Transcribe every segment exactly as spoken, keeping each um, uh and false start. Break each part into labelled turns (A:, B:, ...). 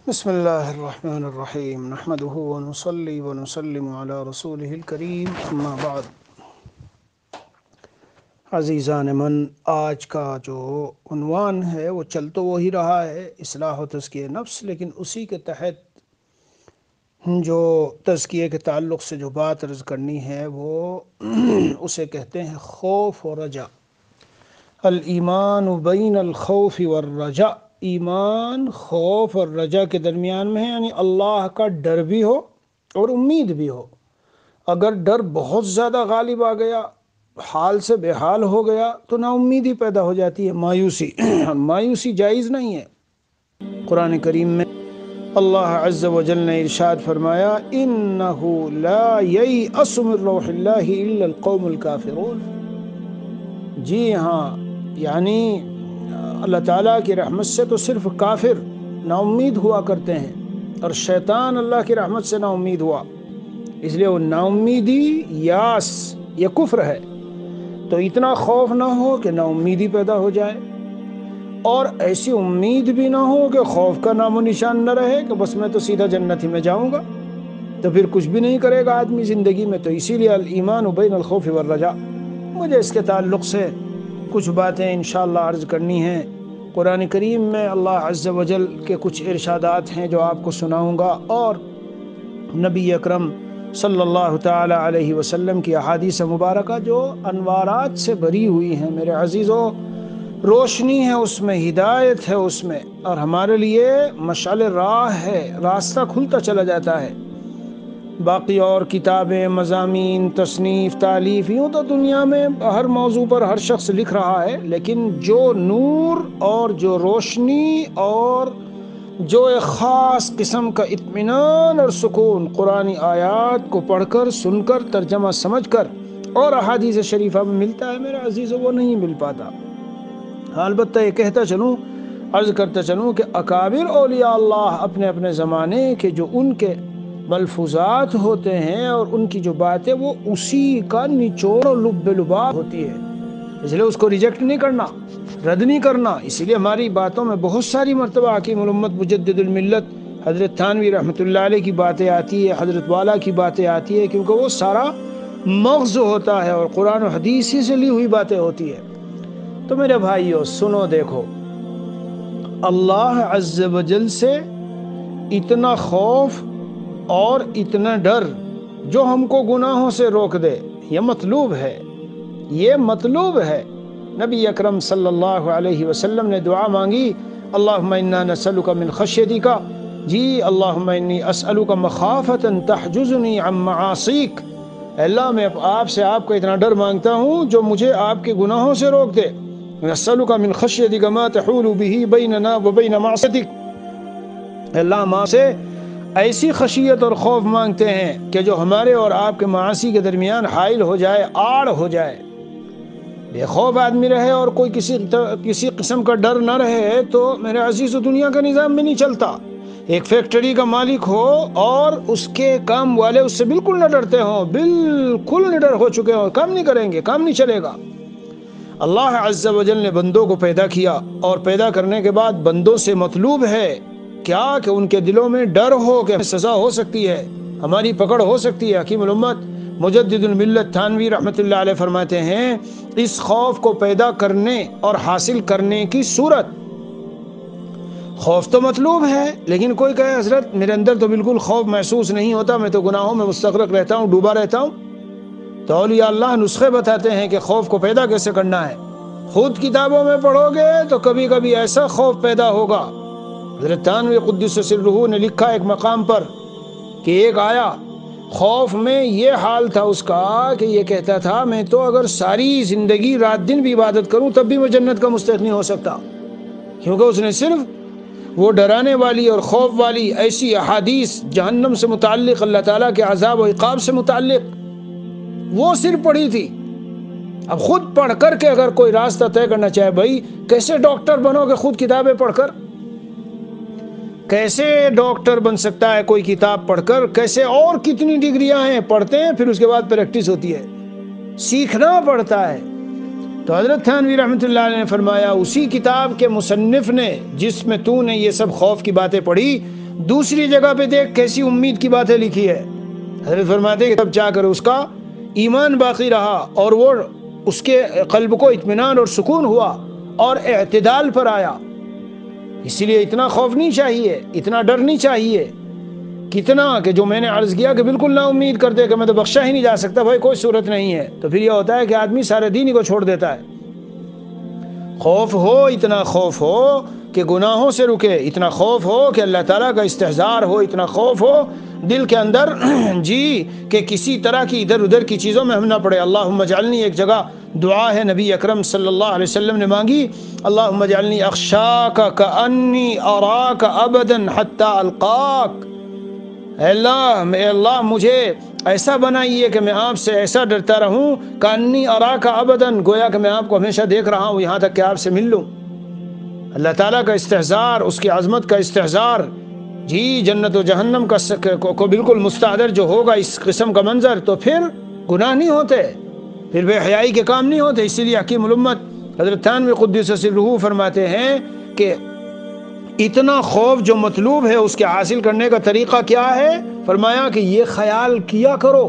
A: بسم اللہ الرحمن الرحیم نحمده ونصلی ونسلم علی رسولہ الکریم اما بعد۔ عزیزان من، آج کا جو عنوان ہے وہ چل تو وہی رہا ہے، اصلاح و تزکیہ نفس، لیکن اسی کے تحت جو تزکیہ کے تعلق سے جو بات عرض کرنی ہے وہ اسے کہتے ہیں خوف و رجا۔ الایمان بین الخوف والرجا، ایمان خوف اور رجا کے درمیان میں ہے، یعنی اللہ کا ڈر بھی ہو اور امید بھی ہو۔ اگر ڈر بہت زیادہ غالب آ گیا، حال سے بے حال ہو گیا تو نا امیدی پیدا ہو جاتی ہے، مایوسی مایوسی جائز نہیں ہے۔ قرآن کریم میں اللہ عز و جل نے ارشاد فرمایا انہ لا ییأس من روح اللہ الا القوم الکافرون۔ جی ہاں، یعنی اللہ تعالیٰ کی رحمت سے تو صرف کافر نا امید ہوا کرتے ہیں، اور شیطان اللہ کی رحمت سے نا امید ہوا، اس لیے وہ نا امیدی یاس یہ کفر ہے۔ تو اتنا خوف نہ ہو کہ نا امیدی پیدا ہو جائے، اور ایسی امید بھی نہ ہو کہ خوف کا نام و نشان نہ رہے کہ بس میں تو سیدھا جنت ہی میں جاؤں گا، تو پھر کچھ بھی نہیں کرے گا آدمی زندگی میں۔ تو اسی لیے الایمان بین الخوف والرجا۔ مجھے اس کے تعلق سے کچھ باتیں انشاءاللہ عرض کرنی ہیں۔ قرآن کریم میں اللہ عز و جل کے کچھ ارشادات ہیں جو آپ کو سناؤں گا، اور نبی اکرم صلی اللہ تعالی علیہ وسلم کی احادیث مبارکہ جو انوارات سے بھری ہوئی ہیں۔ میرے عزیزو، روشنی ہے اس میں، ہدایت ہے اس میں، اور ہمارے لیے مشعل راہ ہے، راستہ کھلتا چلا جاتا ہے۔ باقی اور کتابیں، مضامین، تصنیف، تالیف، یوں تو دنیا میں ہر موضوع پر ہر شخص لکھ رہا ہے، لیکن جو نور اور جو روشنی اور جو ایک خاص قسم کا اطمینان اور سکون قرآنی آیات کو پڑھ کر، سن کر، ترجمہ سمجھ کر اور احادیث شریفہ میں ملتا ہے، میرے عزیزو، وہ نہیں مل پاتا۔ البتہ یہ کہتا چلوں، عرض کرتا چلوں کہ اکابر اولیاء اللہ اپنے اپنے زمانے کے جو ان کے ملفوظات ہوتے ہیں اور ان کی جو باتیں، وہ اسی کا نچوڑ و لب لباب ہوتی ہے، اس لیے اس کو ریجیکٹ نہیں کرنا، رد نہیں کرنا۔ اسی لیے ہماری باتوں میں بہت ساری مرتبہ حکیم الامت مجدد الملت حضرت تھانوی رحمۃ اللہ علیہ کی باتیں آتی ہے، حضرت والا کی باتیں آتی ہے، کیونکہ وہ سارا مغز ہوتا ہے اور قرآن و حدیث ہی سے لی ہوئی باتیں ہوتی ہے۔ تو میرے بھائیو سنو، دیکھو، اللہ عز و جل سے اتنا خوف اور اتنا ڈر جو ہم کو گناہوں سے روک دے، یہ مطلوب ہے، یہ مطلوب ہے۔ نبی اکرم صلی اللہ علیہ وسلم نے دعا مانگی، اللہم انا نسألک من خشیتک، جی اللہم انی اسألک مخافتا تحجزنی عن معاصیک، اللہ میں آپ سے آپ کا اتنا ڈر مانگتا ہوں جو مجھے آپ کے گناہوں سے روک دے۔ نسألک من خشیتک ما تحول به بیننا وبین معصیتک، اللہ ہم آپ سے ایسی خشیت اور خوف مانگتے ہیں کہ جو ہمارے اور آپ کے معاصی کے درمیان حائل ہو جائے، آڑ ہو جائے۔ بے خوف آدمی رہے اور کوئی کسی کسی قسم کا ڈر نہ رہے تو میرے عزیز دنیا کا نظام بھی نہیں چلتا۔ ایک فیکٹری کا مالک ہو اور اس کے کام والے اس سے بالکل نہ ڈرتے ہوں، بالکل نڈر ہو چکے ہوں، کام نہیں کریں گے، کام نہیں چلے گا۔ اللہ عز و جل نے بندوں کو پیدا کیا، اور پیدا کرنے کے بعد بندوں سے مطلوب ہے کیا کہ ان کے دلوں میں ڈر ہو کہ سزا ہو سکتی ہے، ہماری پکڑ ہو سکتی ہے۔ حکیم الامت مجدد الملت تھانوی رحمۃ اللہ علیہ فرماتے ہیں، اس خوف کو پیدا کرنے اور حاصل کرنے کی صورت، خوف تو مطلوب ہے، لیکن کوئی کہے حضرت میرے اندر تو بالکل خوف محسوس نہیں ہوتا، میں تو گناہوں میں مستغرق رہتا ہوں، ڈوبا رہتا ہوں، تو اولیاء اللہ نسخے بتاتے ہیں کہ خوف کو پیدا کیسے کرنا ہے۔ خود کتابوں میں پڑھو گے تو کبھی کبھی ایسا خوف پیدا ہوگا۔ حضرت تھانوی قدس سرہ نے لکھا ایک مقام پر کہ ایک آیا، خوف میں یہ حال تھا اس کا کہ یہ کہتا تھا میں تو اگر ساری زندگی رات دن بھی عبادت کروں تب بھی میں جنت کا مستحق نہیں ہو سکتا، کیونکہ اس نے صرف وہ ڈرانے والی اور خوف والی ایسی احادیث جہنم سے متعلق، اللہ تعالیٰ کے عذاب و عقاب سے متعلق وہ صرف پڑھی تھی۔ اب خود پڑھ کر کے اگر کوئی راستہ طے کرنا چاہے، بھائی کیسے ڈاکٹر بنو گے خود کتابیں پڑھ کر؟ کیسے ڈاکٹر بن سکتا ہے کوئی کتاب پڑھ کر؟ کیسے؟ اور کتنی ڈگریاں ہیں، پڑھتے ہیں پھر اس کے بعد پریکٹس ہوتی ہے، سیکھنا پڑتا ہے۔ تو حضرت تھانوی رحمۃ اللہ علیہ نے فرمایا، اسی کتاب کے مصنف نے جس میں تو نے یہ سب خوف کی باتیں پڑھی، دوسری جگہ پہ دیکھ کیسی امید کی باتیں لکھی ہے. حضرت فرماتے ہیں کہ تب جا کر اس کا ایمان باقی رہا اور وہ اس کے قلب کو اطمینان اور سکون ہوا اور اعتدال پر آیا. اسی لیے اتنا خوف نہیں چاہیے، اتنا ڈر نہیں چاہیے. کتنا کہ جو میں نے عرض کیا کہ بالکل نا امید کرتے کہ میں تو بخشا ہی نہیں جا سکتا، بھائی کوئی صورت نہیں ہے، تو پھر یہ ہوتا ہے کہ آدمی سارے دین ہی کو چھوڑ دیتا ہے. خوف ہو، اتنا خوف ہو کہ گناہوں سے رکے، اتنا خوف ہو کہ اللہ تعالیٰ کا استحضار ہو، اتنا خوف ہو دل کے اندر جی کہ کسی طرح کی ادھر ادھر کی چیزوں میں ہم نہ پڑے. اللہم اجعلنی، ایک جگہ دعا ہے نبی اکرم صلی اللہ علیہ وسلم نے مانگی، اللہم اجعلنی اخشاک کانی اراک ابدا حتی القاک. اے اللہ، اے اللہ مجھے ایسا بنائیے کہ میں آپ سے ایسا ڈرتا رہوں، کانی اراک ابدا، گویا کہ میں آپ کو ہمیشہ دیکھ رہا ہوں یہاں تک کہ آپ سے مل لوں. اللہ تعالیٰ کا استحضار، اس کی عظمت کا استحضار، جی جنت و جہنم کا کو, کو بالکل مستحضر جو ہوگا اس قسم کا منظر، تو پھر گناہ نہیں ہوتے، پھر بے حیائی کے کام نہیں ہوتے. اسی لیے حکیم الامت حضرت تھانوی قدس سرہ فرماتے ہیں کہ اتنا خوف جو مطلوب ہے اس کے حاصل کرنے کا طریقہ کیا ہے؟ فرمایا کہ یہ خیال کیا کرو،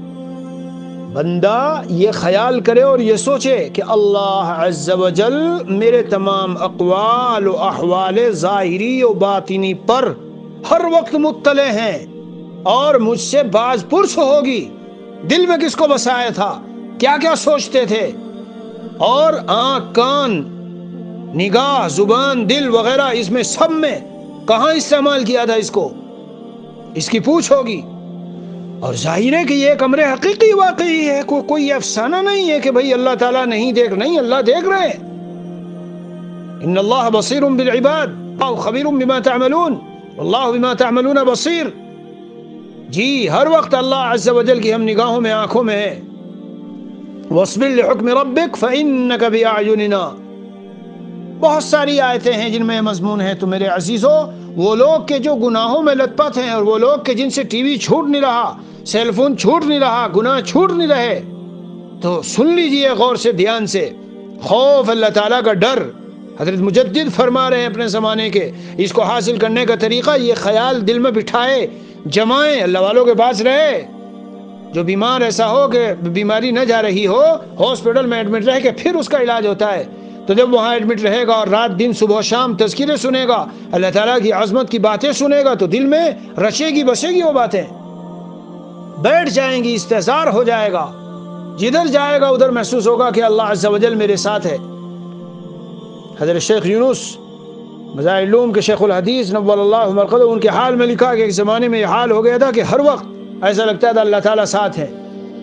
A: بندہ یہ خیال کرے اور یہ سوچے کہ اللہ عز و جل میرے تمام اقوال و احوال ظاہری و باطنی پر ہر وقت مطلع ہیں اور مجھ سے باز پرس ہوگی. دل میں کس کو بسایا تھا، کیا کیا سوچتے تھے، اور آنکھ، کان، نگاہ، زبان، دل وغیرہ اس میں سب میں کہاں استعمال کیا تھا، اس کو اس کی پوچھ ہوگی. اور ظاہر ہے کہ یہ ایک امر حقیقی واقعی ہے، کو, کوئی افسانہ نہیں ہے کہ بھئی اللہ تعالیٰ نہیں دیکھ، نہیں، اللہ دیکھ رہے ہیں. ان اللہ بصیر بالعباد خبیر بما تعملون، اللہ بما تعملون بصیر. جی ہر وقت اللہ عز و جل کی ہم نگاہوں میں، آنکھوں میں ہے. واصبر لحکم ربک فانک باعیننا. بہت ساری آیتیں ہیں جن میں مضمون ہے. تو میرے عزیزو، وہ لوگ کے جو گناہوں میں لت پت ہیں، اور وہ لوگ کے جن سے ٹی وی چھوٹ نہیں رہا، سیل فون چھوٹ نہیں رہا، گناہ چھوٹ نہیں رہے، تو سن لیجئے غور سے، دھیان سے. خوف، اللہ تعالیٰ کا ڈر. حضرت مجدد فرما رہے ہیں اپنے زمانے کے، اس کو حاصل کرنے کا طریقہ یہ خیال دل میں بٹھائے، جمائیں، اللہ والوں کے پاس رہے. جو بیمار ایسا ہو کہ بیماری نہ جا رہی ہو، ہاسپٹل میں ایڈمٹ رہ کے پھر اس کا علاج ہوتا ہے، تو جب وہاں ایڈمٹ رہے گا اور رات دن صبح و شام تذکرے سنے گا، اللہ تعالیٰ کی عظمت کی باتیں سنے گا، تو دل میں رچے گی بسے گی وہ باتیں، بیٹھ جائیں گی، استحضار ہو جائے گا. جدھر جائے گا ادھر محسوس ہوگا کہ اللہ عز و جل میرے ساتھ ہے. حضرت شیخ یونس مظاہر العلوم کے شیخ الحدیث نور اللہ مرقدہ، ان کے حال میں لکھا کہ ایک زمانے میں یہ حال ہو گیا تھا کہ ہر وقت ایسا لگتا تھا اللہ تعالیٰ ساتھ ہے.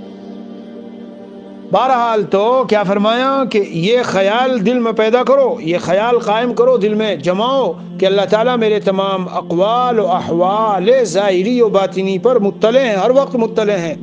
A: بہرحال تو کیا فرمایا کہ یہ خیال دل میں پیدا کرو، یہ خیال قائم کرو، دل میں جماؤ کہ اللہ تعالیٰ میرے تمام اقوال و احوال ظاہری و باطنی پر مطلع ہیں، ہر وقت مطلع ہیں.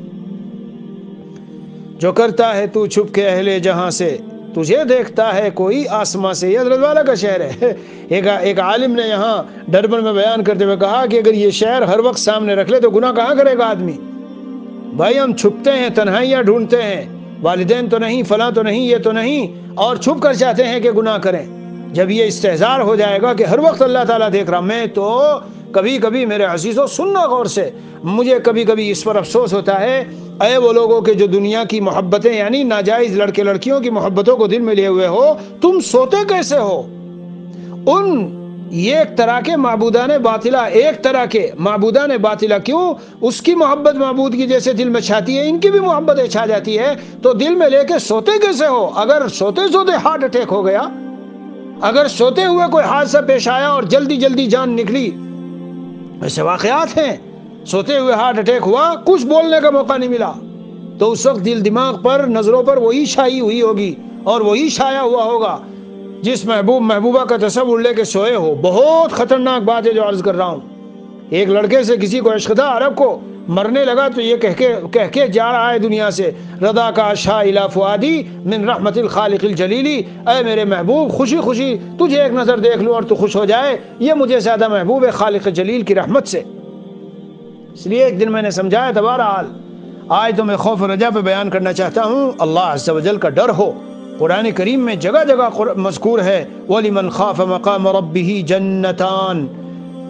A: جو کرتا ہے تو چھپ کے اہل جہاں سے، تجھے دیکھتا ہے کوئی آسماں سے. یہ حضرت والا کا شعر ہے. ایک ایک عالم نے یہاں ڈربن میں بیان کرتے ہوئے کہا کہ اگر یہ شعر ہر وقت سامنے رکھ لے تو گناہ کہاں کرے گا آدمی. بھائی ہم چھپتے ہیں، تنہائیاں ڈھونڈتے ہیں، والدین تو نہیں، فلاں تو نہیں، یہ تو نہیں، اور چھپ کر چاہتے ہیں کہ گناہ کریں. جب یہ استحضار ہو جائے گا کہ ہر وقت اللہ تعالیٰ دیکھ رہا، میں تو کبھی کبھی میرے عزیزوں سننا غور سے، مجھے کبھی کبھی اس پر افسوس ہوتا ہے، اے وہ لوگوں کے جو دنیا کی محبتیں یعنی ناجائز لڑکے لڑکیوں کی محبتوں کو دل میں لیے ہوئے ہو، تم سوتے کیسے ہو؟ ان یہ ایک طرح کے معبودان باطلہ، ایک طرح کے معبودان باطلہ، کیوں؟ اس کی محبت معبود کی جیسے دل میں چھاتی ہے، ان کی بھی محبت چھا جاتی ہے، تو دل میں لے کے سوتے کیسے ہو؟ اگر سوتے سوتے ہارٹ اٹیک ہو گیا، اگر سوتے ہوئے کوئی حادثہ پیش آیا اور جلدی جلدی جان نکلی، ایسے واقعات ہیں. سوتے ہوئے ہارٹ اٹیک ہوا، کچھ بولنے کا موقع نہیں ملا، تو اس وقت دل دماغ پر، نظروں پر وہی چھائی ہوئی ہوگی اور وہی چھایا ہوا ہوگا جس محبوب محبوبہ کا تصور لے کے سوئے ہو. بہت خطرناک بات ہے جو عرض کر رہا ہوں. ایک لڑکے سے کسی کو عشق تھا، عرب کو، مرنے لگا تو یہ کہہ کے کہہ کے جا رہا ہے دنیا سے، رضا کا عشا الی فؤادی من رحمت الخالق الجلیلی. اے میرے محبوب، خوشی خوشی تجھے ایک نظر دیکھ لوں اور تو خوش ہو جائے، یہ مجھے زیادہ محبوب ہے خالق جلیل کی رحمت سے. اس لیے ایک دن میں نے سمجھایا تھا. بہرحال آج تو میں خوف و رجا پہ بیان کرنا چاہتا ہوں. اللہ عز و جل کا ڈر ہو. قرآن کریم میں جگہ جگہ مذکور ہے وَلِمَنْ خَافَ مَقَامَ رَبِّهِ جَنَّتَانِ.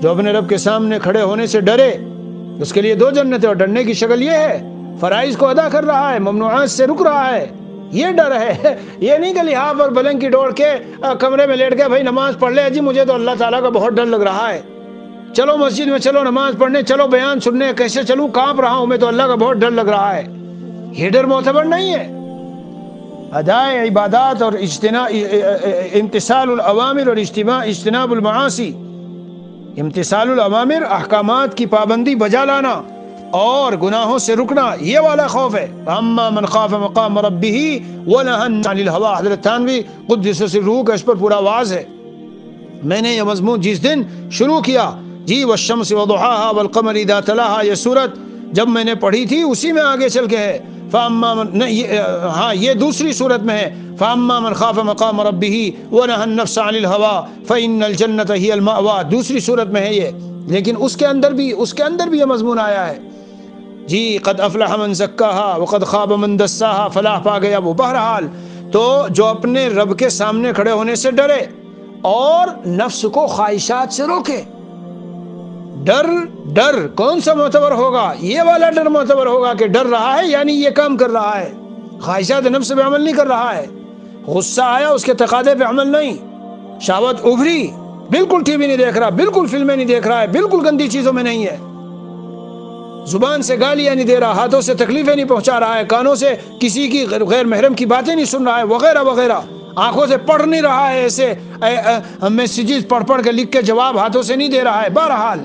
A: جو اپنے رب کے سامنے کھڑے ہونے سے ڈرے اس کے لیے دو جنتیں، اور ڈرنے کی شکل یہ ہے فرائض کو ادا کر رہا ہے، ممنوعات سے رک رہا ہے، یہ ڈر ہے۔ یہ نہیں کہ لحاف اور پلنگ کی ڈوڑ کے کمرے میں لیٹ کے بھائی نماز پڑھ لے، جی مجھے تو اللہ تعالیٰ کا بہت ڈر لگ رہا ہے، چلو مسجد میں، چلو نماز پڑھنے، چلو بیان سننے، کیسے چلوں، کانپ رہا ہوں میں، تو اللہ کا بہت ڈر لگ رہا ہے۔ یہ ڈر معتبر نہیں ہے۔ ادائے عبادات اور اجتناب امتثال الاوامر اور اجتماع اجتناب المعاصی، امتثال الاوامر احکامات کی پابندی بجا لانا اور گناہوں سے رکنا، یہ والا خوف ہے۔ اما من خاف مقام ربہ ونہى عن الہوى، حضرت تھانوی قدس سرہ کا اس پر پورا واز ہے۔ میں نے یہ مضمون جس دن شروع کیا، جی والشمس وضحاها والقمر اذا تلاها، یہ سورت جب میں نے پڑھی تھی اسی میں آگے چل کے ہے۔ فاما من ہاں یہ دوسری صورت میں ہے، فاما من خاف مقام ربہ ونہى النفس عن الہوى فان الجنۃ ہی المأوى، دوسری صورت میں ہے یہ، لیکن اس کے اندر بھی اس کے اندر بھی یہ مضمون آیا ہے، جی قد افلح من زکاها وقد خاب من دساها، فلاح پا گیا وہ۔ بہرحال تو جو اپنے رب کے سامنے کھڑے ہونے سے ڈرے اور نفس کو خواہشات سے روکے۔ ڈر ڈر کون سا معتبر ہوگا؟ یہ والا ڈر معتبر ہوگا کہ ڈر رہا ہے یعنی یہ کام کر رہا ہے، خواہشات نفس پہ عمل نہیں کر رہا ہے، غصہ آیا اس کے تقاضے پہ عمل نہیں، شہوت ابھری بالکل ٹی وی نہیں دیکھ رہا، بالکل فلمیں نہیں دیکھ رہا ہے، بالکل گندی چیزوں میں نہیں ہے، زبان سے گالیاں نہیں دے رہا، ہاتھوں سے تکلیفیں نہیں پہنچا رہا ہے، کانوں سے کسی کی غیر محرم کی باتیں نہیں سن رہا ہے، وغیرہ وغیرہ، آنکھوں سے پڑھ نہیں رہا ہے، ایسے میسیجز پڑھ پڑھ کے لکھ کے جواب ہاتھوں سے نہیں دے رہا ہے۔ بہرحال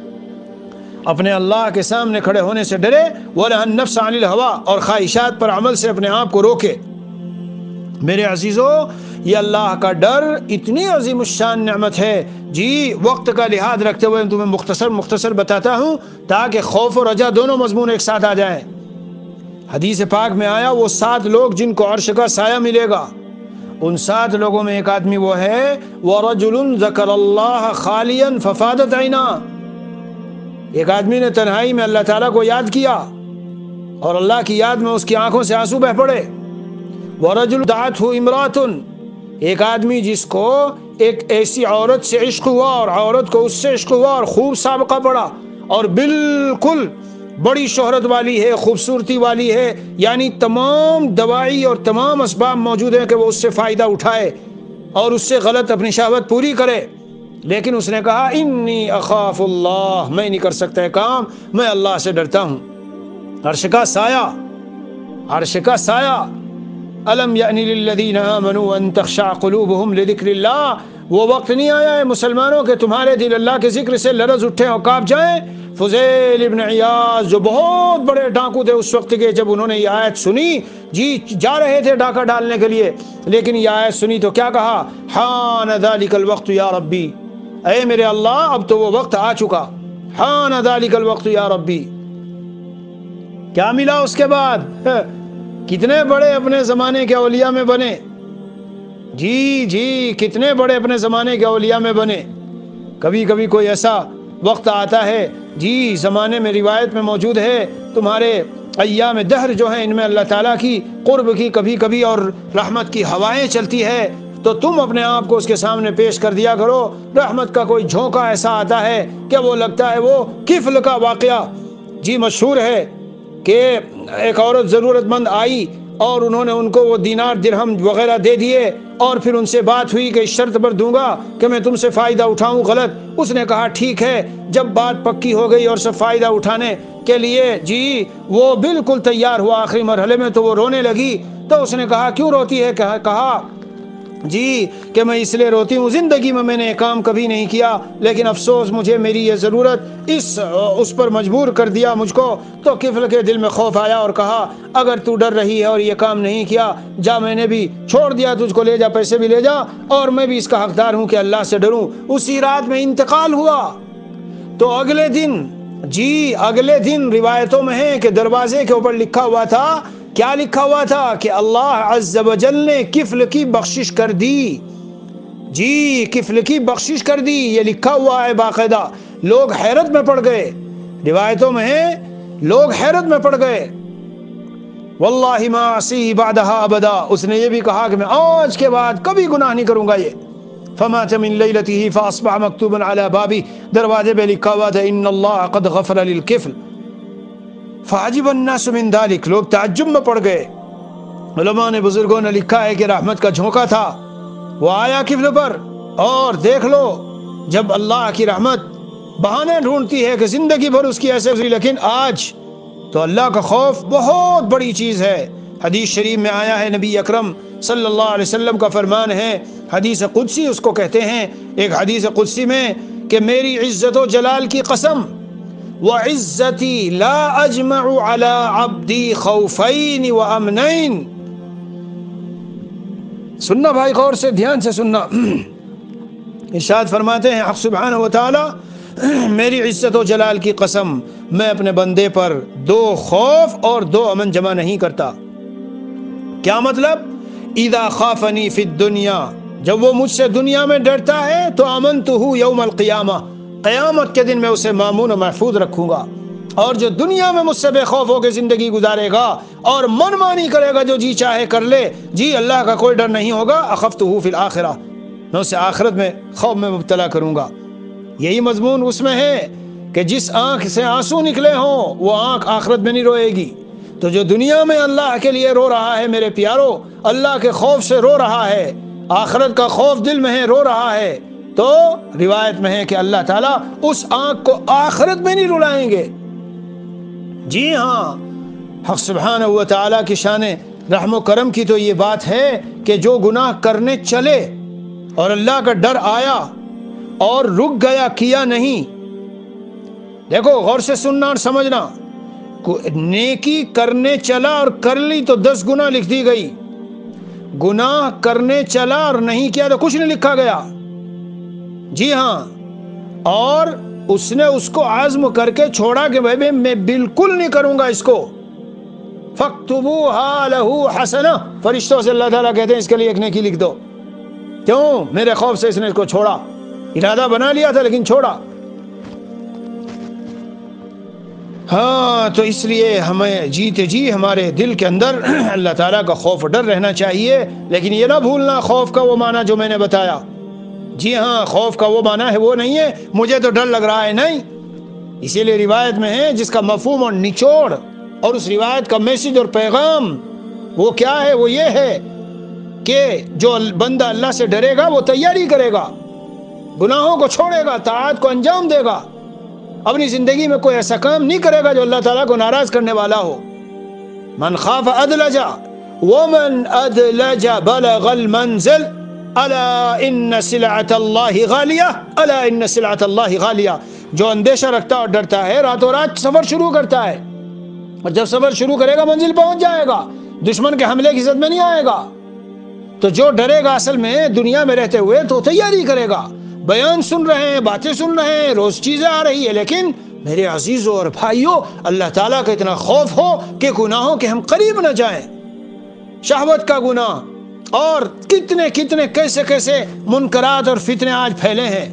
A: اپنے اللہ کے سامنے کھڑے ہونے سے ڈرے، وَنَهَى النَّفْسَ عَنِ الْهَوَىٰ، اور خواہشات پر عمل سے اپنے آپ کو روکے۔ میرے عزیزو، یہ اللہ کا ڈر اتنی عظیم الشان نعمت ہے، جی وقت کا لحاظ رکھتے ہوئے تمہیں مختصر مختصر بتاتا ہوں تاکہ خوف و رجا دونوں مضمون ایک ساتھ آ جائیں۔ حدیث پاک میں آیا وہ سات لوگ جن کو عرش کا سایہ ملے گا، ان سات لوگوں میں ایک آدمی وہ ہے وَرَجُلٌ ذَكَرَ اللَّهَ خَالِيًا فَفَاضَتْ عَيْنَاهُ، ایک آدمی نے تنہائی میں اللہ تعالیٰ کو یاد کیا اور اللہ کی یاد میں اس کی آنکھوں سے آنسو بہ پڑے۔ وَرَجُلٌ دَعَتْهُ امْرَأَةٌ، ایک آدمی جس کو ایک ایسی عورت سے عشق ہوا اور عورت کو اس سے عشق ہوا اور خوب سابقہ پڑا اور بالکل بڑی شہرت والی ہے، خوبصورتی والی ہے، یعنی تمام دوائی اور تمام اسباب موجود ہیں کہ وہ اس سے فائدہ اٹھائے اور اس سے غلط اپنی شہوت پوری کرے، لیکن اس نے کہا انی اخاف اللہ، میں نہیں کر سکتا ہے کام، میں اللہ سے ڈرتا ہوں۔ عرش کا سایہ، عرش کا سایہ، الم یأن للذین آمنوا ان تخشع قلوبہم لذکر اللہ، وہ وقت نہیں آیا ہے مسلمانوں کہ تمہارے دل اللہ کے ذکر سے لرز اٹھیں اور کانپ جائیں۔ فضیل ابن عیاض جو بہت بڑے ڈاکو تھے اس وقت کے، جب انہوں نے یہ آیت سنی، جی جا رہے تھے ڈاکہ ڈالنے کے لیے، لیکن یہ آیت سنی تو کیا کہا، حان ذالک الوقت یا ربی، اے میرے اللہ اب تو وہ وقت آ چکا، حان ذالک الوقت یا ربی۔ کیا ملا اس کے بعد؟ کتنے بڑے اپنے زمانے کے اولیاء میں بنے، جی جی کتنے بڑے اپنے زمانے کے اولیاء میں بنے۔ کبھی کبھی کوئی ایسا وقت آتا ہے، جی زمانے میں روایت میں موجود ہے، تمہارے ایام دہر جو ہیں ان میں اللہ تعالیٰ کی قرب کی کبھی کبھی اور رحمت کی ہوائیں چلتی ہے، تو تم اپنے آپ کو اس کے سامنے پیش کر دیا کرو۔ رحمت کا کوئی جھونکا ایسا آتا ہے کہ وہ لگتا ہے وہ کفل کا واقعہ، جی مشہور ہے کہ ایک عورت ضرورت مند آئی اور انہوں نے ان کو وہ دینار درہم وغیرہ دے دیے، اور پھر ان سے بات ہوئی کہ اس شرط پر دوں گا کہ میں تم سے فائدہ اٹھاؤں غلط۔ اس نے کہا ٹھیک ہے۔ جب بات پکی ہو گئی اور سب فائدہ اٹھانے کے لیے جی وہ بالکل تیار ہوا آخری مرحلے میں، تو وہ رونے لگی، تو اس نے کہا کیوں روتی ہے؟ کہا جی کہ میں اس لیے روتی ہوں، زندگی میں میں نے یہ کام کبھی نہیں کیا، لیکن افسوس مجھے میری یہ ضرورت اس اس پر مجبور کر دیا مجھ کو۔ تو کفل کے دل میں خوف آیا اور کہا اگر تو ڈر رہی ہے اور یہ کام نہیں کیا، جا میں نے بھی چھوڑ دیا تجھ کو، لے جا پیسے بھی لے جا، اور میں بھی اس کا حقدار ہوں کہ اللہ سے ڈروں۔ اسی رات میں انتقال ہوا۔ تو اگلے دن جی اگلے دن روایتوں میں ہے کہ دروازے کے اوپر لکھا ہوا تھا، کیا لکھا ہوا تھا کہ اللہ عز و جل نے کفل کی بخشش کر دی، جی کفل کی بخشش کر دی، یہ لکھا ہوا ہے باقاعدہ۔ لوگ حیرت میں پڑ گئے، روایتوں میں ہے لوگ حیرت میں پڑ گئے۔ واللہ ما اعصی بعدها ابدا، اس نے یہ بھی کہا کہ میں آج کے بعد کبھی گناہ نہیں کروں گا، یہ فمات من لیلته فاصبح مکتوبا علی بابی، دروازے پہ لکھا ہوا تھا ان اللہ قد غفر للکفل فعجب الناس من ذلك، لوگ تعجب میں پڑ گئے۔ علماء نے بزرگوں نے لکھا ہے کہ رحمت کا جھونکا تھا، وہ آیا کفل پر، اور دیکھ لو جب اللہ کی رحمت بہانے ڈھونڈتی ہے کہ زندگی بھر اس کی ایسے گزری، لیکن آج تو اللہ کا خوف بہت بڑی چیز ہے۔ حدیث شریف میں آیا ہے، نبی اکرم صلی اللہ علیہ وسلم کا فرمان ہے، حدیث قدسی اس کو کہتے ہیں، ایک حدیث قدسی میں کہ میری عزت و جلال کی قسم، وعزتی لا اجمع علی عبدی خوفین و امنین۔ سننا بھائی، غور سے دھیان سے سننا۔ ارشاد فرماتے ہیں حق سبحانہ و تعالی، میری عزت و جلال کی قسم، میں اپنے بندے پر دو خوف اور دو امن جمع نہیں کرتا۔ کیا مطلب؟ اذا خافنی فی الدنیا، جب وہ مجھ سے دنیا میں ڈرتا ہے تو امنتہ یوم القیامہ، قیامت کے دن میں اسے مامون و محفوظ رکھوں گا۔ اور جو دنیا میں مجھ سے بے خوف ہو کے زندگی گزارے گا اور من مانی کرے گا، جو جی چاہے کر لے، جی اللہ کا کوئی ڈر نہیں ہوگا، اخفتہ فی الآخرہ، میں اسے آخرت میں خوف میں مبتلا کروں گا۔ یہی مضمون اس میں ہے کہ جس آنکھ سے آنسو نکلے ہوں وہ آنکھ آخرت میں نہیں روئے گی۔ تو جو دنیا میں اللہ کے لیے رو رہا ہے میرے پیارو، اللہ کے خوف سے رو رہا ہے، آخرت کا خوف دل میں ہے، رو رہا ہے، تو روایت میں ہے کہ اللہ تعالیٰ اس آنکھ کو آخرت میں نہیں رلائیں گے۔ جی ہاں، حق سبحانہ و تعالیٰ کی شان رحم و کرم کی تو یہ بات ہے کہ جو گناہ کرنے چلے اور اللہ کا ڈر آیا اور رک گیا، کیا نہیں۔ دیکھو غور سے سننا اور سمجھنا، نیکی کرنے چلا اور کر لی تو دس گناہ لکھ دی گئی، گناہ کرنے چلا اور نہیں کیا تو کچھ نہیں لکھا گیا۔ جی ہاں، اور اس نے اس کو عزم کر کے چھوڑا کہ بھائی میں بالکل نہیں کروں گا اس کو، فَاكْتُبُوهَا لَهُ حَسَنَةً، فرشتوں سے اللہ تعالیٰ کہتے ہیں اس کے لیے ایک نیکی لکھ دو۔ کیوں؟ میرے خوف سے اس نے اس کو چھوڑا، ارادہ بنا لیا تھا لیکن چھوڑا۔ ہاں، تو اس لیے ہمیں جیتے جی ہمارے دل کے اندر اللہ تعالیٰ کا خوف و ڈر رہنا چاہیے، لیکن یہ نہ بھولنا خوف کا وہ معنی جو میں نے بتایا۔ جی ہاں، خوف کا وہ معنی ہے وہ نہیں ہے مجھے تو ڈر لگ رہا ہے، نہیں۔ اسی لیے روایت میں ہے جس کا مفہوم اور نچوڑ اور اس روایت کا میسج اور پیغام وہ کیا ہے، وہ یہ ہے کہ جو بندہ اللہ سے ڈرے گا وہ تیاری کرے گا، گناہوں کو چھوڑے گا، طاعات کو انجام دے گا، اپنی زندگی میں کوئی ایسا کام نہیں کرے گا جو اللہ تعالیٰ کو ناراض کرنے والا ہو۔ من خاف ادلج ومن ادلج بلغ المنزل الا ان سلعۃ اللہ غالیہ، الا ان سلعۃ اللہ غالیہ۔ جو اندیشہ رکھتا اور ڈرتا ہے راتوں رات سفر شروع کرتا ہے، اور جب سفر شروع کرے گا منزل پہنچ جائے گا، دشمن کے حملے کی زد میں نہیں آئے گا۔ تو جو ڈرے گا اصل میں دنیا میں رہتے ہوئے تو تیاری کرے گا، بیان سن رہے ہیں، باتیں سن رہے ہیں، روز چیزیں آ رہی ہے، لیکن میرے عزیزوں اور بھائیوں اللہ تعالیٰ کا اتنا خوف ہو کہ گناہوں کے ہم قریب نہ جائیں۔ شہوت کا گناہ اور کتنے کتنے کیسے کیسے منکرات اور فتنے آج پھیلے ہیں۔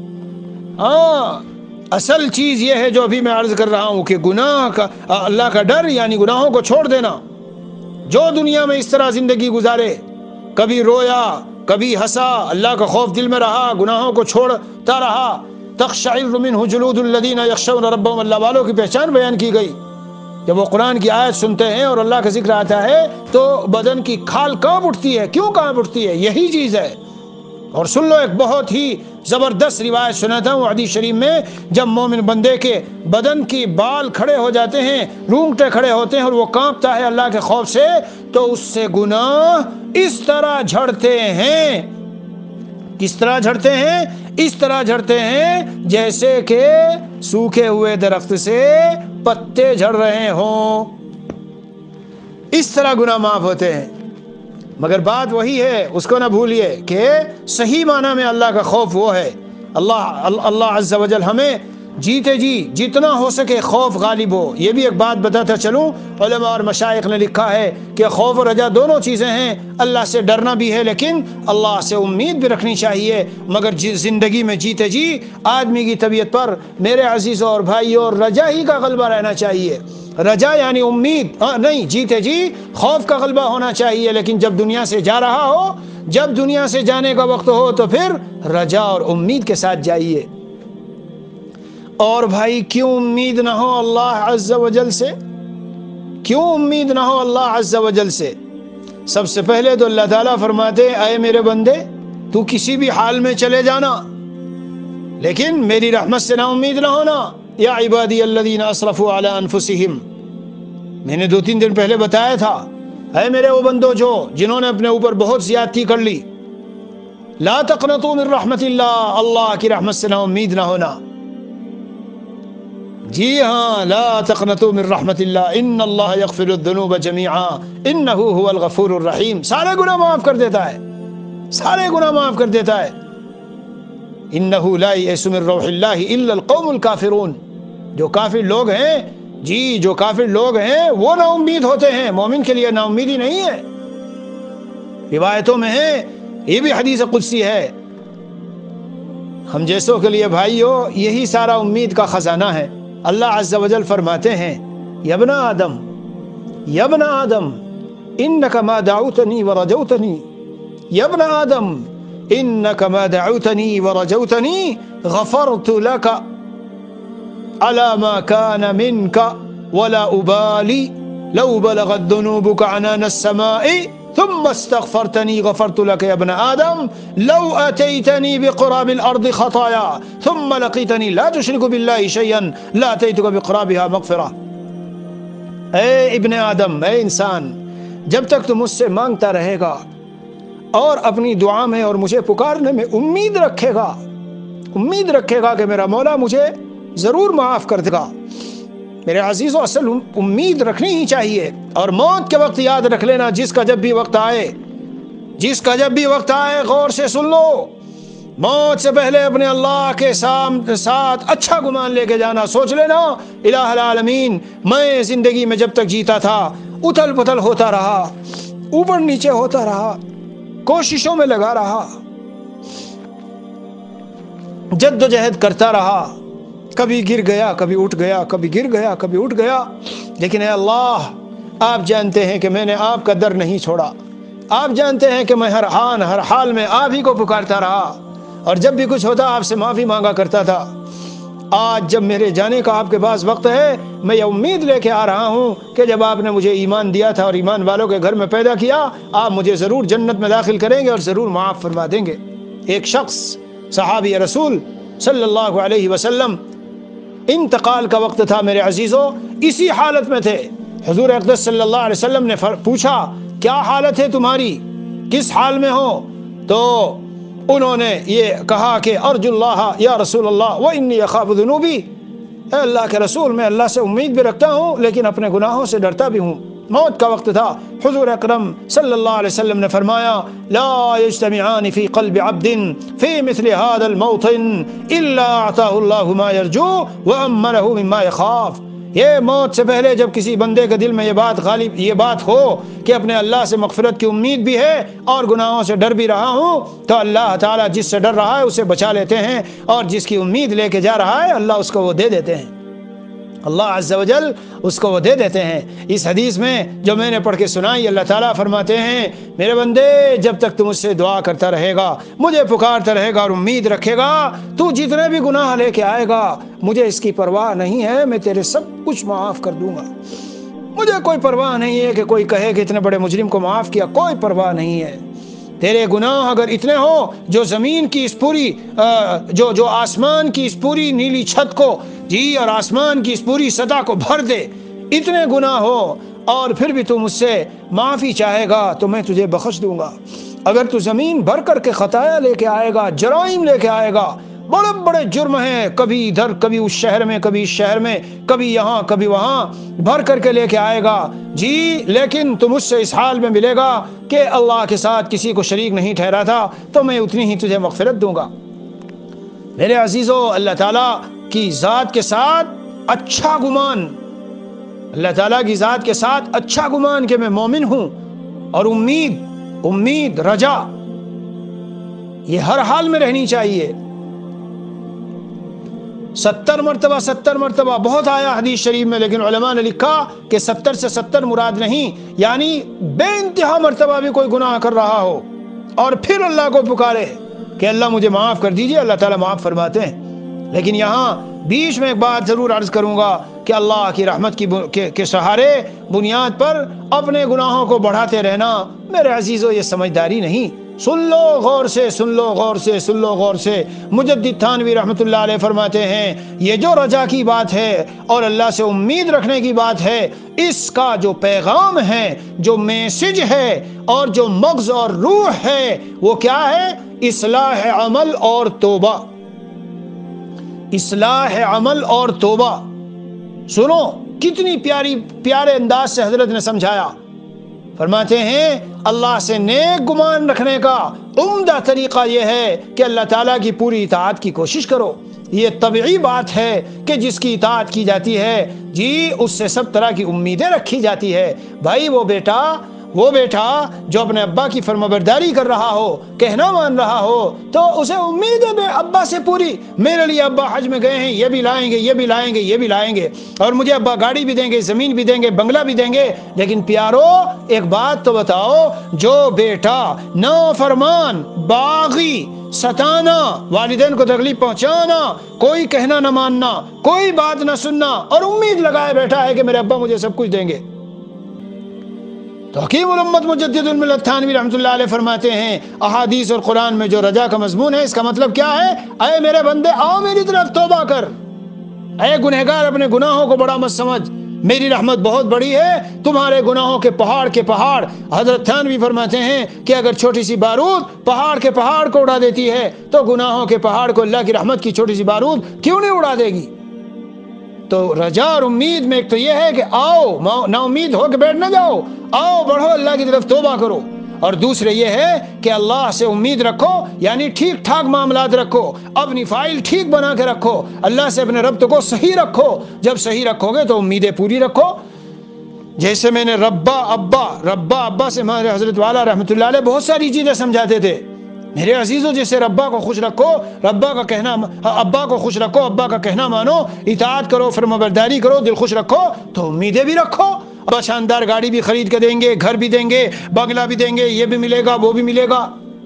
A: ہاں، اصل چیز یہ ہے جو ابھی میں عرض کر رہا ہوں کہ گناہ کا اللہ کا ڈر، یعنی گناہوں کو چھوڑ دینا۔ جو دنیا میں اس طرح زندگی گزارے، کبھی رویا کبھی ہنسا، اللہ کا خوف دل میں رہا، گناہوں کو چھوڑتا رہا، تقشعر منہ جلود الذین یخشون ربهم، اللہ والوں کی پہچان بیان کی گئی۔ جب وہ قرآن کی آیت سنتے ہیں اور اللہ کا ذکر آتا ہے تو بدن کی کھال کانپ اٹھتی ہے۔ کیوں کانپ اٹھتی ہے؟ یہی چیز ہے۔ اور سن لو ایک بہت ہی زبردست روایت سناتا ہوں حدیث شریف میں، جب مومن بندے کے بدن کی بال کھڑے ہو جاتے ہیں، رونگٹے کھڑے ہوتے ہیں اور وہ کانپتا ہے اللہ کے خوف سے، تو اس سے گناہ اس طرح جھڑتے ہیں۔ کس طرح جھڑتے ہیں؟ اس طرح جھڑتے ہیں جیسے کہ سوکھے ہوئے درخت سے پتے جھڑ رہے ہوں، اس طرح گناہ معاف ہوتے ہیں۔ مگر بات وہی ہے، اس کو نہ بھولیے کہ صحیح معنی میں اللہ کا خوف وہ ہے۔ اللہ اللہ عز و جل ہمیں جیتے جی جتنا ہو سکے خوف غالب ہو۔ یہ بھی ایک بات بتاتا چلوں، علماء اور مشائخ نے لکھا ہے کہ خوف اور رجا دونوں چیزیں ہیں، اللہ سے ڈرنا بھی ہے لیکن اللہ سے امید بھی رکھنی چاہیے۔ مگر زندگی میں جیتے جی آدمی کی طبیعت پر میرے عزیزوں اور بھائیوں اور رجا ہی کا غلبہ رہنا چاہیے۔ رجا یعنی امید نہیں، جیتے جی خوف کا غلبہ ہونا چاہیے، لیکن جب دنیا سے جا رہا ہو جب دنیا سے جانے کا وقت ہو تو پھر رجا اور امید کے ساتھ جائیے۔ اور بھائی کیوں امید نہ ہو اللہ عز و جل سے؟ کیوں امید نہ ہو اللہ عز و جل سے؟ سب سے پہلے تو اللہ تعالیٰ فرماتے اے میرے بندے تو کسی بھی حال میں چلے جانا لیکن میری رحمت سے نا امید نہ ہونا۔ یا عبادی الذین اسرفوا علی انفسہم، میں نے دو تین دن پہلے بتایا تھا، اے میرے وہ بندو جو جنہوں نے اپنے اوپر بہت زیادتی کر لی، لا تقنطوا من رحمت اللہ، اللہ کی رحمت سے نا امید نہ ہونا۔ جی ہاں، لا تقنطوا من رحمت اللہ ان اللہ یغفر الذنوب جمیعا انہ هو الغفور الرحیم، سارے گناہ معاف کر دیتا ہے، سارے گناہ معاف کر دیتا ہے۔ انہ لا یئس من روح اللہ الا القوم الکافرون، جو کافر لوگ ہیں، جی جو کافر لوگ ہیں وہ نا امید ہوتے ہیں، مومن کے لیے نا امیدی نہیں ہے۔ روایتوں میں ہے، یہ بھی حدیث قدسی ہے، ہم جیسوں کے لیے بھائیو یہی سارا امید کا خزانہ ہے۔ اللہ عز و جل فرماتے ہیں یا ابن آدم یا ابن آدم انک ما دعوتنی ورجوتنی، یا ابن آدم انک ما دعوتنی ورجوتنی غفرت لک على ما كان منك ولا أبالي لو بلغت ذنوبك عنان السماء ثم استغفرتني غفرت لك يا ابن آدم لو أتيتني بقراب الأرض خطايا ثم لقيتني لا تشرك بالله شيئا لا أتيتك بقرابها مغفرة۔ اے ابن آدم، اے انسان، جب تک تم مجھ سے مانگتا رہے گا اور اپنی دعا میں اور مجھے پکارنے میں امید رکھے گا، امید رکھے گا کہ میرا مولا مجھے ضرور معاف کر دے گا۔ میرے عزیزو، اصل امید رکھنی ہی چاہیے، اور موت کے وقت یاد رکھ لینا، جس کا جب بھی وقت آئے، جس کا جب بھی وقت آئے غور سے سن لو، موت سے پہلے اپنے اللہ کے ساتھ اچھا گمان لے کے جانا۔ سوچ لینا الہ العالمین، میں زندگی میں جب تک جیتا تھا اتھل پتھل ہوتا رہا، اوپر نیچے ہوتا رہا، کوششوں میں لگا رہا، جد و جہد کرتا رہا، کبھی گر گیا کبھی اٹھ گیا، کبھی گر گیا کبھی اٹھ گیا، لیکن اے اللہ آپ جانتے ہیں کہ میں نے آپ کا در نہیں چھوڑا، آپ جانتے ہیں کہ میں ہر آن ہر حال میں آپ ہی کو پکارتا رہا، اور جب بھی کچھ ہوتا آپ سے معافی مانگا کرتا تھا۔ آج جب میرے جانے کا آپ کے پاس وقت ہے، میں یہ امید لے کے آ رہا ہوں کہ جب آپ نے مجھے ایمان دیا تھا اور ایمان والوں کے گھر میں پیدا کیا، آپ مجھے ضرور جنت میں داخل کریں گے اور ضرور معاف فرما دیں گے۔ ایک شخص صحابی رسول صلی اللہ علیہ وسلم، انتقال کا وقت تھا میرے عزیزوں، اسی حالت میں تھے۔ حضور اقدس صلی اللہ علیہ وسلم نے پوچھا کیا حالت ہے تمہاری، کس حال میں ہو؟ تو انہوں نے یہ کہا کہ ارجو اللہ یا رسول اللہ وانی اخاف ذنوبی، اے اللہ کے رسول میں اللہ سے امید بھی رکھتا ہوں لیکن اپنے گناہوں سے ڈرتا بھی ہوں۔ موت کا وقت تھا، حضور اکرم صلی اللہ علیہ وسلم نے فرمایا لا يجتمعان في قلب عبد في مثل هذا الموطن الا اعطاه الله ما يرجو وامنه مما يخاف۔ یہ موت سے پہلے جب کسی بندے کے دل میں یہ بات غالب یہ بات ہو کہ اپنے اللہ سے مغفرت کی امید بھی ہے اور گناہوں سے ڈر بھی رہا ہوں، تو اللہ تعالیٰ جس سے ڈر رہا ہے اسے بچا لیتے ہیں، اور جس کی امید لے کے جا رہا ہے اللہ اس کو وہ دے دیتے ہیں، اللہ عز و جل اس کو وہ دے دیتے ہیں۔ اس حدیث میں جو میں نے پڑھ کے سنائی، اللہ تعالیٰ فرماتے ہیں میرے بندے جب تک تم مجھ سے دعا کرتا رہے گا، مجھے پکارتا رہے گا اور امید رکھے گا، تو جتنے بھی گناہ لے کے آئے گا مجھے اس کی پرواہ نہیں ہے، میں تیرے سب کچھ معاف کر دوں گا۔ مجھے کوئی پرواہ نہیں ہے کہ کوئی کہے کہ اتنے بڑے مجرم کو معاف کیا، کوئی پرواہ نہیں ہے۔ تیرے گناہ اگر اتنے ہو جو زمین کی اس پوری جو جو آسمان کی اس پوری نیلی چھت کو جی اور آسمان کی اس پوری سطح کو بھر دے، اتنے گناہ ہو اور پھر بھی تو مجھ سے معافی چاہے گا تو میں تجھے بخش دوں گا۔ اگر تو زمین بھر کر کے خطایا لے کے آئے گا، جرائم لے کے آئے گا، بڑے بڑے جرم ہیں، کبھی ادھر کبھی اس شہر میں کبھی اس شہر میں کبھی یہاں کبھی وہاں بھر کر کے لے کے آئے گا جی، لیکن تم مجھ سے اس حال میں ملے گا کہ اللہ کے ساتھ کسی کو شریک نہیں ٹھہرا تھا، تو میں اتنی ہی تجھے مغفرت دوں گا۔ میرے عزیزو، اللہ تعالیٰ کی ذات کے ساتھ اچھا گمان، اللہ تعالیٰ کی ذات کے ساتھ اچھا گمان کہ میں مومن ہوں، اور امید امید رجا یہ ہر حال میں رہنی چاہیے۔ ستر مرتبہ ستر مرتبہ بہت آیا حدیث شریف میں، لیکن علماء نے لکھا کہ ستر سے ستر مراد نہیں، یعنی بے انتہا مرتبہ بھی کوئی گناہ کر رہا ہو اور پھر اللہ کو پکارے کہ اللہ مجھے معاف کر دیجئے، اللہ تعالیٰ معاف فرماتے ہیں۔ لیکن یہاں بیچ میں ایک بات ضرور عرض کروں گا کہ اللہ کی رحمت کی کے سہارے بنیاد پر اپنے گناہوں کو بڑھاتے رہنا میرے عزیزو یہ سمجھداری نہیں۔ سن لو غور سے، سن لو غور سے، سن لو غور سے۔ مجدد تھانوی رحمۃ اللہ علیہ فرماتے ہیں یہ جو رجا کی بات ہے اور اللہ سے امید رکھنے کی بات ہے، اس کا جو پیغام ہے، جو میسج ہے اور جو مغز اور روح ہے وہ کیا ہے؟ اصلاح عمل اور توبہ، اصلاح عمل اور توبہ۔ سنو کتنی پیاری پیارے انداز سے حضرت نے سمجھایا۔ فرماتے ہیں اللہ سے نیک گمان رکھنے کا عمدہ طریقہ یہ ہے کہ اللہ تعالیٰ کی پوری اطاعت کی کوشش کرو۔ یہ طبعی بات ہے کہ جس کی اطاعت کی جاتی ہے جی اس سے سب طرح کی امیدیں رکھی جاتی ہے۔ بھائی وہ بیٹا وہ بیٹا جو اپنے ابا کی فرمانبرداری کر رہا ہو، کہنا مان رہا ہو، تو اسے امید ہے ابا سے پوری، میرے لیے ابا حج میں گئے ہیں، یہ بھی لائیں گے، یہ بھی لائیں گے، یہ بھی لائیں گے، اور مجھے ابا گاڑی بھی دیں گے، زمین بھی دیں گے، بنگلہ بھی دیں گے۔ لیکن پیارو ایک بات تو بتاؤ، جو بیٹا نافرمان، باغی، ستانا، والدین کو تکلیف پہنچانا، کوئی کہنا نہ ماننا، کوئی بات نہ سننا، اور امید لگائے بیٹھا ہے کہ میرے ابا مجھے سب کچھ دیں گے۔ تو حکیم الامت مجدد الملت تھانوی رحمۃ اللہ علیہ فرماتے ہیں احادیث اور قرآن میں جو رجا کا مضمون ہے اس کا مطلب کیا ہے؟ اے میرے بندے آؤ میری طرف توبہ کر، اے گنہگار اپنے گناہوں کو بڑا مت سمجھ، میری رحمت بہت بڑی ہے، تمہارے گناہوں کے پہاڑ کے پہاڑ۔ حضرت تھانوی فرماتے ہیں کہ اگر چھوٹی سی بارود پہاڑ کے پہاڑ کو اڑا دیتی ہے تو گناہوں کے پہاڑ کو اللہ کی رحمت کی چھوٹی سی بارود کیوں نہیں اڑا دے گی؟ تو رجا اور امید میں ایک تو یہ ہے کہ آؤ، نا امید ہو کے بیٹھ نہ جاؤ، آؤ بڑھو اللہ کی طرف توبہ کرو، اور دوسرے یہ ہے کہ اللہ سے امید رکھو، یعنی ٹھیک ٹھاک معاملات رکھو، اپنی فائل ٹھیک بنا کے رکھو، اللہ سے اپنے ربط کو صحیح رکھو۔ جب صحیح رکھو گے تو امیدیں پوری رکھو۔ جیسے میں نے ربا ابا ربا ابا سے ہمارے حضرت والا رحمۃ اللہ علیہ بہت ساری چیزیں سمجھاتے تھے۔ میرے عزیزوں جیسے ربا کو خوش رکھو، ربا کا کہنا، ابا کو خوش رکھو، ابا کا کہنا مانو، اطاعت کرو، فرمانبرداری کرو، دل خوش رکھو، تو امیدیں بھی رکھو۔ ابا شاندار گاڑی بھی خرید کے دیں گے، گھر بھی دیں گے، بنگلہ بھی دیں گے، یہ بھی ملے گا، وہ بھی ملے گا۔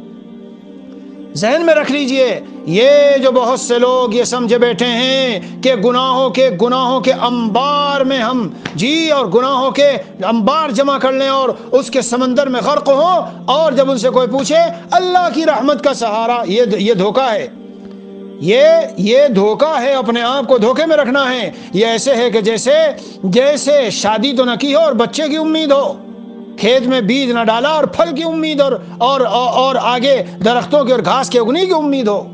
A: ذہن میں رکھ لیجئے یہ جو بہت سے لوگ یہ سمجھے بیٹھے ہیں کہ گناہوں کے گناہوں کے انبار میں ہم جی اور گناہوں کے انبار جمع کر لیں اور اس کے سمندر میں غرق ہوں، اور جب ان سے کوئی پوچھے اللہ کی رحمت کا سہارا، یہ یہ دھوکہ ہے، یہ یہ دھوکہ ہے، اپنے آپ کو دھوکے میں رکھنا ہے۔ یہ ایسے ہے کہ جیسے جیسے شادی تو نہ کی ہو اور بچے کی امید ہو، کھیت میں بیج نہ ڈالا اور پھل کی امید اور اور اور آگے درختوں کی اور گھاس کے اگنے کی امید ہو۔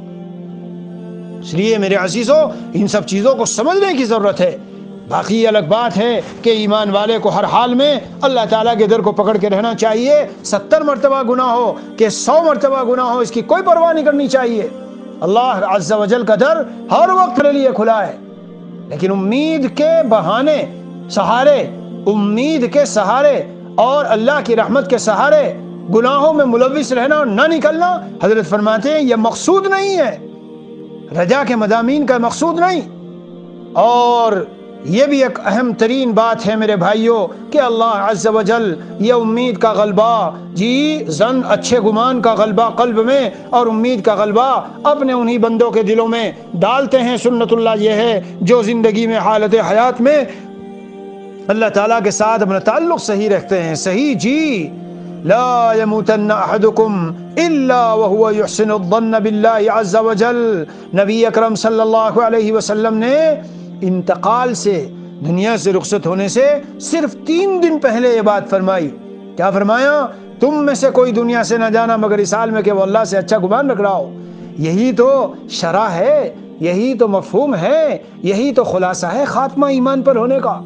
A: اس لیے میرے عزیزو ان سب چیزوں کو سمجھنے کی ضرورت ہے۔ باقی الگ بات ہے کہ ایمان والے کو ہر حال میں اللہ تعالیٰ کے در کو پکڑ کے رہنا چاہیے۔ ستر مرتبہ گناہ ہو کہ سو مرتبہ گناہ ہو اس کی کوئی پرواہ نہیں کرنی چاہیے۔ اللہ عز و جل کا در ہر وقت میرے لیے کھلا ہے، لیکن امید کے بہانے سہارے، امید کے سہارے اور اللہ کی رحمت کے سہارے گناہوں میں ملوث رہنا اور نہ نکلنا، حضرت فرماتے ہیں یہ مقصود نہیں ہے، رجا کے مضامین کا مقصود نہیں۔ اور یہ بھی ایک اہم ترین بات ہے میرے بھائیوں کہ اللہ عز و جل یہ امید کا غلبہ، جی زن اچھے گمان کا غلبہ قلب میں اور امید کا غلبہ اپنے انہی بندوں کے دلوں میں ڈالتے ہیں۔ سنت اللہ یہ ہے جو زندگی میں حالت حیات میں اللہ تعالیٰ کے ساتھ اپنا تعلق صحیح رکھتے ہیں۔ صحیح جی، لا يموتن احدكم الا وهو يحسن الظن بالله عز وجل۔ نبی اکرم صلی اللہ علیہ وسلم نے انتقال سے، دنیا سے رخصت ہونے سے صرف تین دن پہلے یہ بات فرمائی۔ کیا فرمایا؟ تم میں سے کوئی دنیا سے نہ جانا مگر اس حال میں کہ وہ اللہ سے اچھا گمان رکھ رہا ہو۔ یہی تو شرح ہے، یہی تو مفہوم ہے، یہی تو خلاصہ ہے خاتمہ ایمان پر ہونے کا۔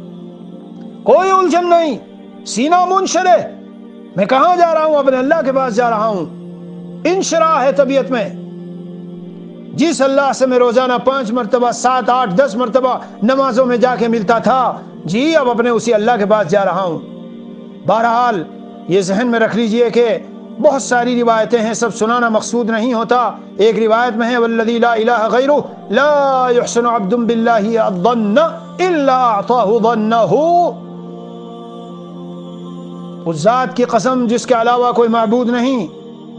A: کوئی الجھن نہیں، سینہ منشرح، میں کہاں جا رہا ہوں؟ اپنے اللہ کے پاس جا رہا ہوں۔ انشراح ہے طبیعت میں۔ جس اللہ سے میں روزانہ پانچ مرتبہ، سات آٹھ دس مرتبہ نمازوں میں جا کے ملتا تھا، جی اب اپنے اسی اللہ کے پاس جا رہا ہوں۔ بہرحال یہ ذہن میں رکھ لیجئے کہ بہت ساری روایتیں ہیں، سب سنانا مقصود نہیں ہوتا۔ ایک روایت میں ہے والذی لا الہ غیرہ لا یحسن عبد باللہ الظن الا اعطاہ ظنہ۔ اس ذات کی قسم جس کے علاوہ کوئی معبود نہیں،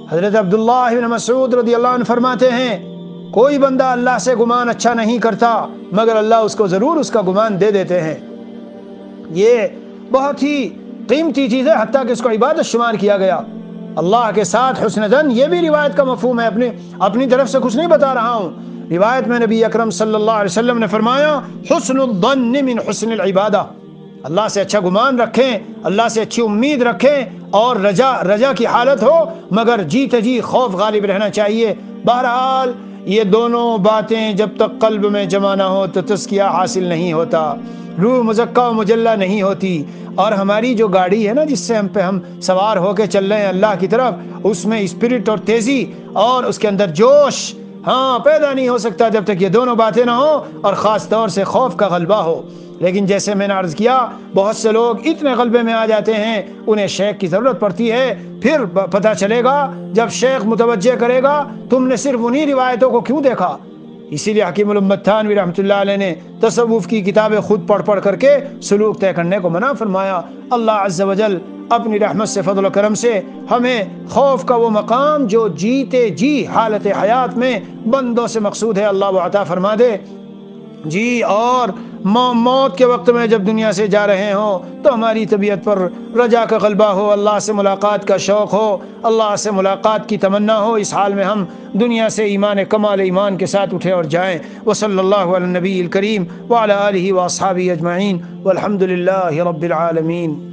A: حضرت عبداللہ بن مسعود رضی اللہ عنہ فرماتے ہیں کوئی بندہ اللہ سے گمان اچھا نہیں کرتا مگر اللہ اس کو ضرور اس کا گمان دے دیتے ہیں۔ یہ بہت ہی قیمتی چیز ہے، حتیٰ کہ اس کو عبادت شمار کیا گیا۔ اللہ کے ساتھ حسن ظن، یہ بھی روایت کا مفہوم ہے، اپنی اپنی طرف سے کچھ نہیں بتا رہا ہوں۔ روایت میں نبی اکرم صلی اللہ علیہ وسلم نے فرمایا حسن الظن من حسن العبادہ، اللہ سے اچھا گمان رکھیں، اللہ سے اچھی امید رکھیں، اور رجا رجا کی حالت ہو مگر جیتے جی خوف غالب رہنا چاہیے۔ بہرحال یہ دونوں باتیں جب تک قلب میں جمع نہ ہو تو تزکیہ حاصل نہیں ہوتا، روح مزکہ و مجلہ نہیں ہوتی۔ اور ہماری جو گاڑی ہے نا جس سے ہم پہ ہم سوار ہو کے چل رہے ہیں اللہ کی طرف، اس میں اسپرٹ اور تیزی اور اس کے اندر جوش ہاں پیدا نہیں ہو سکتا جب تک یہ دونوں باتیں نہ ہوں، اور خاص طور سے خوف کا غلبہ ہو۔ لیکن جیسے میں نے عرض کیا بہت سے لوگ اتنے غلبے میں آ جاتے ہیں انہیں شیخ کی ضرورت پڑتی ہے، پھر پتہ چلے گا جب شیخ متوجہ کرے گا تم نے صرف انہی روایتوں کو کیوں دیکھا۔ اسی لیے حکیم الامت تھانوی رحمۃ اللہ علیہ نے تصوف کی کتابیں خود پڑھ پڑھ کر کے سلوک طے کرنے کو منع فرمایا۔ اللہ عز و جل اپنی رحمت سے، فضل و کرم سے ہمیں خوف کا وہ مقام جو جیتے جی حالت حیات میں بندوں سے مقصود ہے اللہ وہ عطا فرما دے۔ جی اور موت کے وقت میں جب دنیا سے جا رہے ہوں تو ہماری طبیعت پر رجا کا غلبہ ہو، اللہ سے ملاقات کا شوق ہو، اللہ سے ملاقات کی تمنا ہو، اس حال میں ہم دنیا سے ایمان کمال ایمان کے ساتھ اٹھے اور جائیں۔ وصلی اللہ علی النبی الکریم وعلی آلہ واصحابہ اجمعین والحمد للہ رب العالمین۔